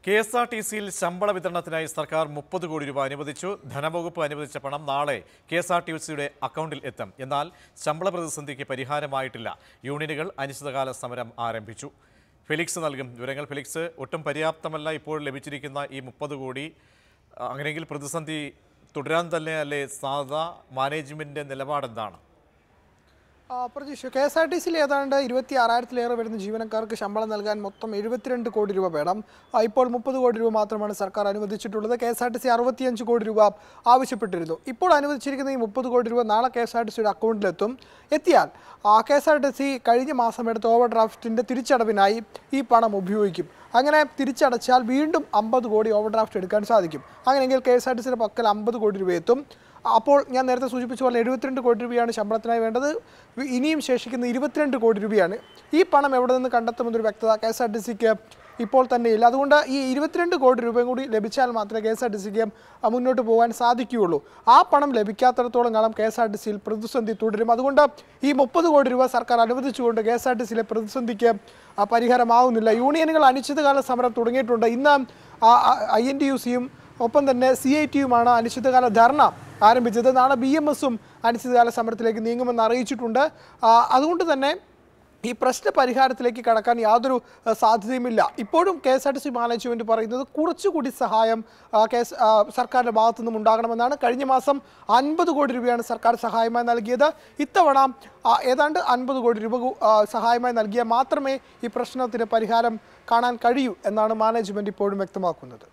KSRTCയിൽ ശമ്പള വിതരണത്തിനായി സർക്കാർ 30 കോടി രൂപ അനുവദിച്ചു. ധനവകുപ്പ് അനുവദിച്ച പണം നാളെ KSRTCയുടെ അക്കൗണ്ടിൽ എത്തും. എന്നാൽ ശമ്പള പ്രതിസന്ധിക്ക് പരിഹാരമായിട്ടില്ല. യൂണിയനുകൾ അനിശ്ചിതകാല സമരം ആരംഭിച്ചു. ഫെലിക്സ് നൽകും വിവരങ്ങൾ. ഫെലിക്സ്, ഒട്ടും പര്യാപ്തമല്ല ഇപ്പോൾ ലഭിച്ചിരിക്കുന്ന ഈ 30 കോടി. അങ്ങനെയെങ്കിൽ പ്രതിസന്ധി തുടരാൻ തന്നെയല്ലേ സാധാ മാനേജ്മെന്റിന്റെ നിലപാടെന്താണ്? പ്രതീക്ഷ KSRTCയിൽ ഏതാണ്ട് 26,000-ലേറെ വരുന്ന ജീവനക്കാർക്ക് ശമ്പളം നൽകാൻ മൊത്തം 72 കോടി രൂപ വേണം. ഇപ്പോൾ 30 കോടി രൂപ മാത്രമാണ് സർക്കാർ അനുവദിച്ചിട്ടുള്ളത്. KSRTC 65 കോടി രൂപ ആവശ്യപ്പെട്ടിരുന്നു. ഇപ്പോൾ അനുവദിച്ചിരിക്കുന്ന ഈ 30 കോടി രൂപ നാളെ KSRTCയുടെ അക്കൗണ്ടിലെത്തും. എത്തിയാൽ KSRTC കഴിഞ്ഞ മാസം എടുത്ത ഓവർ ഡ്രാഫ്റ്റിൻ്റെ തിരിച്ചടവിനായി ഈ പണം ഉപയോഗിക്കും. അങ്ങനെ തിരിച്ചടച്ചാൽ വീണ്ടും 50 കോടി ഓവർ ഡ്രാഫ്റ്റ് എടുക്കാൻ സാധിക്കും. അങ്ങനെയെങ്കിൽ KSRTCയുടെ പക്കൽ 50 കോടി രൂപ എത്തും. അപ്പോൾ ഞാൻ നേരത്തെ സൂചിപ്പിച്ച പോലെ 72 കോടി രൂപയാണ് ശമ്പളത്തിനായി വേണ്ടത്. ഇനിയും ശേഷിക്കുന്ന 22 കോടി രൂപയാണ്. ഈ പണം എവിടെ നിന്ന് കണ്ടെത്തുമെന്നൊരു വ്യക്തത KSRTCക്ക് ഇപ്പോൾ തന്നെ ഇല്ല. അതുകൊണ്ട് ഈ 22 കോടി രൂപയും കൂടി ലഭിച്ചാൽ മാത്രമേ KSRTCക്ക് മുന്നോട്ട് പോകാൻ സാധിക്കുകയുള്ളൂ. ആ പണം ലഭിക്കാത്തിടത്തോളം കാലം KSRTCയിൽ പ്രതിസന്ധി തുടരും. അതുകൊണ്ട് ഈ 30 കോടി രൂപ സർക്കാർ അനുവദിച്ചുകൊണ്ട് KSRTCയിലെ പ്രതിസന്ധിക്ക് പരിഹാരമാവുന്നില്ല. യൂണിയനുകൾ അനിശ്ചിതകാല സമരം തുടങ്ങിയിട്ടുണ്ട്. ഇന്ന് INTUCയും ഒപ്പം തന്നെ CITയുമാണ് അനിശ്ചിതകാല ധർണ ആരംഭിച്ചത്. നാളെ BMSും അനിശ്ചിതകാല സമരത്തിലേക്ക് നീങ്ങുമെന്ന് അറിയിച്ചിട്ടുണ്ട്. അതുകൊണ്ട് തന്നെ ഈ പ്രശ്ന പരിഹാരത്തിലേക്ക് കടക്കാൻ യാതൊരു സാധ്യതയുമില്ല. ഇപ്പോഴും KSRTC മാനേജ്മെൻറ്റ് പറയുന്നത് കുറച്ചുകൂടി സഹായം സർക്കാരിൻ്റെ ഭാഗത്തു നിന്നും ഉണ്ടാകണമെന്നാണ്. കഴിഞ്ഞ മാസം 50 കോടി രൂപയാണ് സർക്കാർ സഹായമായി നൽകിയത്. ഇത്തവണ ഏതാണ്ട് 50 കോടി രൂപ സഹായമായി നൽകിയാൽ മാത്രമേ ഈ പ്രശ്നത്തിന് പരിഹാരം കാണാൻ കഴിയൂ എന്നാണ് മാനേജ്മെൻറ്റ് ഇപ്പോഴും വ്യക്തമാക്കുന്നത്.